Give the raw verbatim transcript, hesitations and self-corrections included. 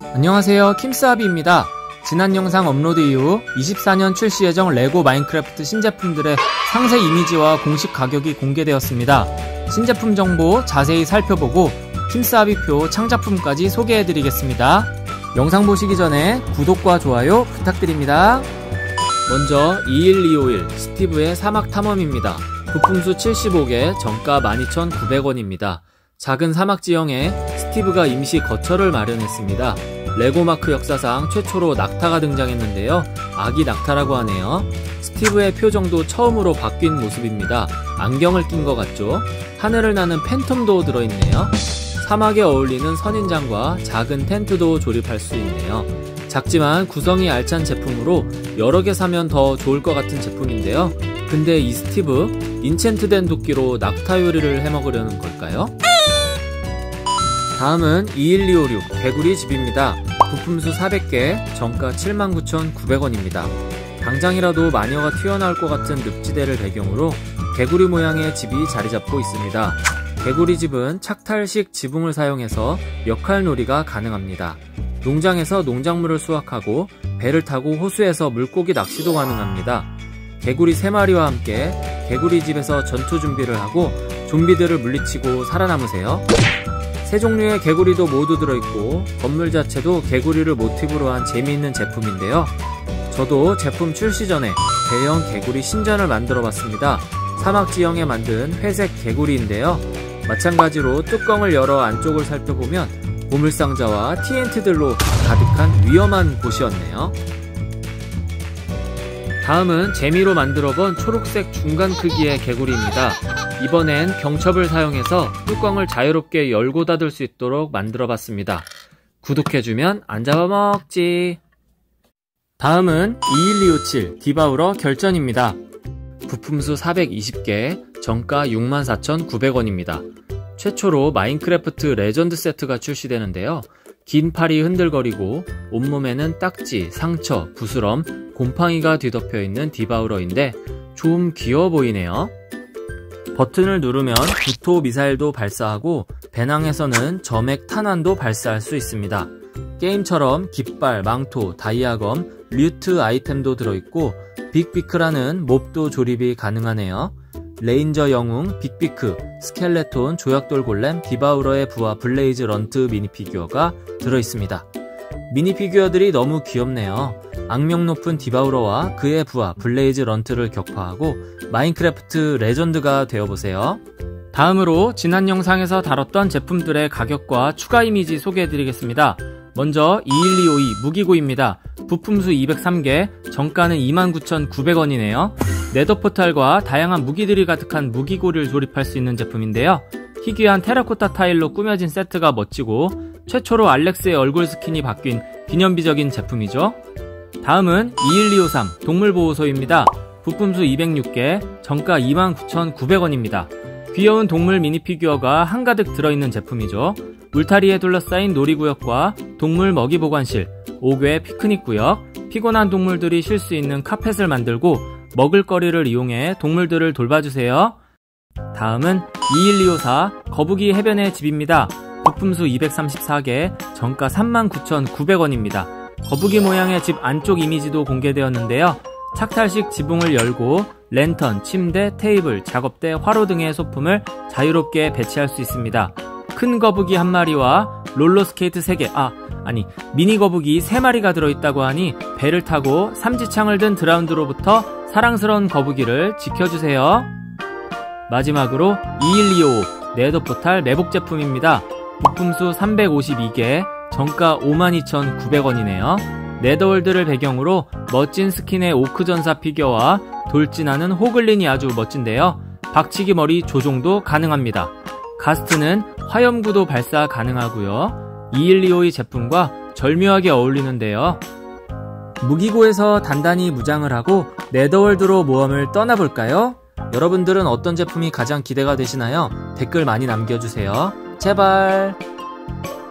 안녕하세요, 킴스아비입니다. 지난 영상 업로드 이후 이십사 년 출시 예정 레고 마인크래프트 신제품들의 상세 이미지와 공식 가격이 공개되었습니다. 신제품 정보 자세히 살펴보고 킴스아비표 창작품까지 소개해드리겠습니다. 영상 보시기 전에 구독과 좋아요 부탁드립니다. 먼저 이일이오일 스티브의 사막 탐험입니다. 부품수 칠십오 개, 정가 만 이천구백 원입니다. 작은 사막 지형에 스티브가 임시 거처를 마련했습니다. 레고마크 역사상 최초로 낙타가 등장했는데요. 아기 낙타라고 하네요. 스티브의 표정도 처음으로 바뀐 모습입니다. 안경을 낀 것 같죠? 하늘을 나는 팬텀도 들어있네요. 사막에 어울리는 선인장과 작은 텐트도 조립할 수 있네요. 작지만 구성이 알찬 제품으로 여러 개 사면 더 좋을 것 같은 제품인데요. 근데 이 스티브, 인챈트된 도끼로 낙타 요리를 해먹으려는 걸까요? 다음은 이일이오육 개구리 집입니다. 부품수 사백 개, 정가 칠만 구천구백 원입니다. 당장이라도 마녀가 튀어나올 것 같은 늪지대를 배경으로 개구리 모양의 집이 자리잡고 있습니다. 개구리 집은 착탈식 지붕을 사용해서 역할놀이가 가능합니다. 농장에서 농작물을 수확하고 배를 타고 호수에서 물고기 낚시도 가능합니다. 개구리 세 마리와 함께 개구리 집에서 전투 준비를 하고 좀비들을 물리치고 살아남으세요. 세 종류의 개구리도 모두 들어있고 건물 자체도 개구리를 모티브로 한 재미있는 제품인데요. 저도 제품 출시 전에 대형 개구리 신전을 만들어 봤습니다. 사막 지형에 만든 회색 개구리인데요. 마찬가지로 뚜껑을 열어 안쪽을 살펴보면 보물상자와 티엔티들로 가득한 위험한 곳이었네요. 다음은 재미로 만들어본 초록색 중간 크기의 개구리입니다. 이번엔 경첩을 사용해서 뚜껑을 자유롭게 열고 닫을 수 있도록 만들어봤습니다. 구독해주면 안 잡아먹지. 다음은 이일이오칠 디바우러 결전입니다. 부품수 사백이십 개, 정가 육만 사천구백 원입니다. 최초로 마인크래프트 레전드 세트가 출시되는데요. 긴 팔이 흔들거리고 온몸에는 딱지, 상처, 부스럼, 곰팡이가 뒤덮여 있는 디바우러인데 좀 귀여워 보이네요. 버튼을 누르면 구토 미사일도 발사하고 배낭에서는 점액 탄환도 발사할 수 있습니다. 게임처럼 깃발, 망토, 다이아검, 류트 아이템도 들어있고 빅비크라는 몹도 조립이 가능하네요. 레인저 영웅, 빅비크, 스켈레톤, 조약돌 골렘, 디바우러의 부하 블레이즈 런트 미니피규어가 들어있습니다. 미니피규어들이 너무 귀엽네요. 악명 높은 디바우러와 그의 부하 블레이즈 런트를 격파하고 마인크래프트 레전드가 되어보세요. 다음으로 지난 영상에서 다뤘던 제품들의 가격과 추가 이미지 소개해드리겠습니다. 먼저 이일이오이 무기고입니다. 부품수 이백삼 개, 정가는 이만 구천구백 원이네요. 네더 포탈과 다양한 무기들이 가득한 무기고를 조립할 수 있는 제품인데요. 희귀한 테라코타 타일로 꾸며진 세트가 멋지고 최초로 알렉스의 얼굴 스킨이 바뀐 기념비적인 제품이죠. 다음은 이일이오삼 동물보호소입니다. 부품수 이백육 개, 정가 이만 구천구백 원입니다. 귀여운 동물 미니피규어가 한가득 들어있는 제품이죠. 울타리에 둘러싸인 놀이구역과 동물 먹이 보관실, 옥외 피크닉 구역, 피곤한 동물들이 쉴 수 있는 카펫을 만들고 먹을거리를 이용해 동물들을 돌봐주세요. 다음은 이일이오사 거북이 해변의 집입니다. 부품수 이백삼십사 개, 정가 삼만 구천구백 원입니다. 거북이 모양의 집 안쪽 이미지도 공개되었는데요. 착탈식 지붕을 열고 랜턴, 침대, 테이블, 작업대, 화로 등의 소품을 자유롭게 배치할 수 있습니다. 큰 거북이 한 마리와 롤러스케이트 세 개, 아, 아니 미니 거북이 세 마리가 들어있다고 하니 배를 타고 삼지창을 든 드라운드로부터 사랑스러운 거북이를 지켜주세요. 마지막으로 이일이오오 네더포탈 매복 제품입니다. 부품수 삼백오십이 개, 정가 오만 이천구백 원이네요. 네더월드를 배경으로 멋진 스킨의 오크전사 피규어와 돌진하는 호글린이 아주 멋진데요. 박치기 머리 조종도 가능합니다. 가스트는 화염구도 발사 가능하고요. 이일이오이 제품과 절묘하게 어울리는데요. 무기고에서 단단히 무장을 하고 네더월드로 모험을 떠나볼까요? 여러분들은 어떤 제품이 가장 기대가 되시나요? 댓글 많이 남겨주세요. 제발.